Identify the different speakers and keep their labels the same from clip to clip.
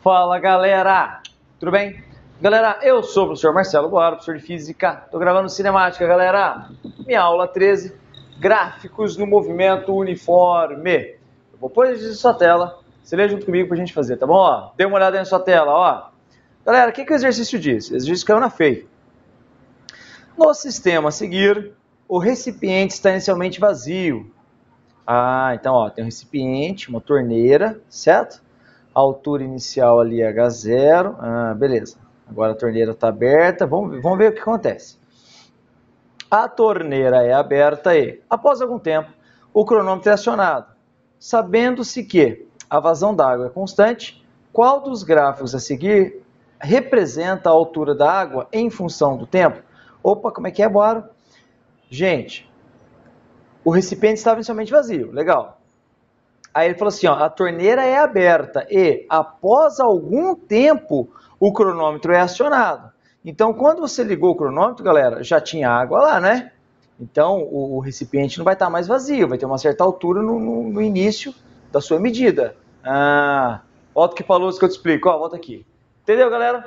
Speaker 1: Fala galera, tudo bem? Galera, eu sou o professor Marcelo Boaro, professor de Física. Estou gravando cinemática, galera. Minha aula 13, gráficos no movimento uniforme. Eu vou pôr isso na sua tela, você lê junto comigo para a gente fazer, tá bom? Ó, dê uma olhada aí na sua tela, ó. Galera, o que o exercício diz? O exercício caiu na FEI. No sistema a seguir, o recipiente está inicialmente vazio. Então, ó, tem um recipiente, uma torneira, certo? A altura inicial ali é H0, beleza. Agora a torneira está aberta, vamos ver o que acontece. A torneira é aberta e, após algum tempo, o cronômetro é acionado. Sabendo-se que a vazão d'água é constante, qual dos gráficos a seguir representa a altura da água em função do tempo? Opa, como é que é, Boaro? Gente, o recipiente estava inicialmente vazio, legal. Aí ele falou assim, ó, a torneira é aberta e, após algum tempo, o cronômetro é acionado. Então, quando você ligou o cronômetro, galera, já tinha água lá, né? Então, o recipiente não vai estar mais vazio, vai ter uma certa altura no início da sua medida. Volta aqui para a luz que eu te explico, ó, volta aqui. Entendeu, galera?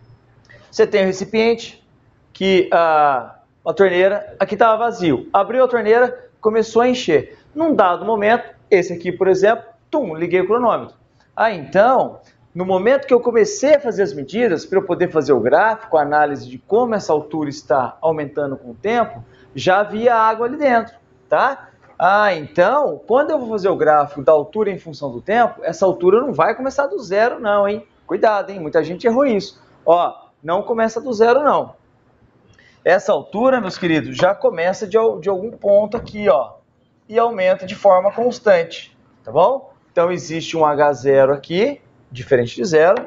Speaker 1: Você tem o recipiente, que a torneira, aqui estava vazio. Abriu a torneira, começou a encher. Num dado momento, esse aqui, por exemplo, liguei o cronômetro. Então, no momento que eu comecei a fazer as medidas, para eu poder fazer o gráfico, a análise de como essa altura está aumentando com o tempo, já havia água ali dentro, tá? Então, quando eu vou fazer o gráfico da altura em função do tempo, essa altura não vai começar do zero não, hein? Cuidado, hein? Muita gente errou isso. Ó, não começa do zero não. Essa altura, meus queridos, já começa de algum ponto aqui, ó, e aumenta de forma constante, tá bom? Então, existe um H0 aqui, diferente de zero,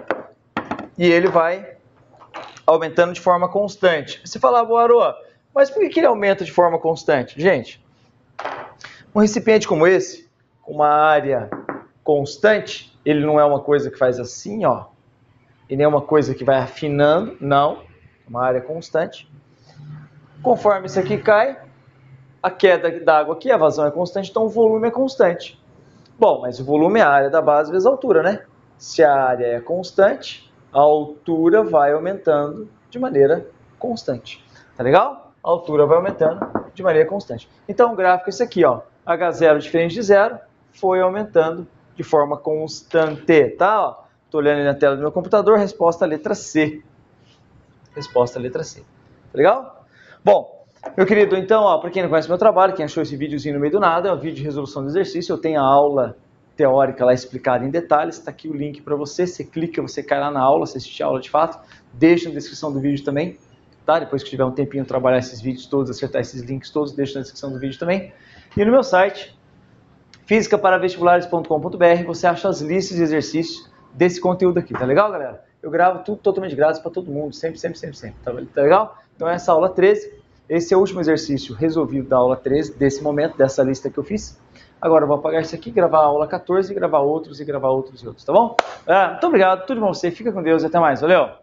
Speaker 1: e ele vai aumentando de forma constante. Você fala, Boaro, mas por que ele aumenta de forma constante? Gente, um recipiente como esse, com uma área constante, ele não é uma coisa que faz assim, ó, e nem é uma coisa que vai afinando, não, uma área constante. Conforme isso aqui cai, a queda da água aqui, a vazão é constante, então o volume é constante. Bom, mas o volume é a área da base vezes a altura, né? Se a área é constante, a altura vai aumentando de maneira constante. Tá legal? A altura vai aumentando de maneira constante. Então o gráfico é esse aqui, ó. H0 diferente de zero, foi aumentando de forma constante, tá? Ó, tô olhando aí na tela do meu computador, resposta letra C. Resposta letra C. Tá legal? Bom, meu querido, então, para quem não conhece meu trabalho, quem achou esse videozinho no meio do nada, é um vídeo de resolução do exercício, eu tenho a aula teórica lá explicada em detalhes, está aqui o link para você, você clica, você cai lá na aula, você assiste a aula de fato, deixa na descrição do vídeo também, tá? Depois que tiver um tempinho trabalhar esses vídeos todos, acertar esses links todos, deixa na descrição do vídeo também. E no meu site, fisicaparavestibulares.com.br, você acha as listas de exercícios desse conteúdo aqui, tá legal, galera? Eu gravo tudo totalmente grátis para todo mundo, sempre, tá legal? Então essa aula 13, esse é o último exercício resolvido da aula 13, desse momento, dessa lista que eu fiz. Agora eu vou apagar isso aqui, gravar a aula 14, gravar outros, tá bom? Muito obrigado, tudo de bom pra você, fica com Deus e até mais, valeu!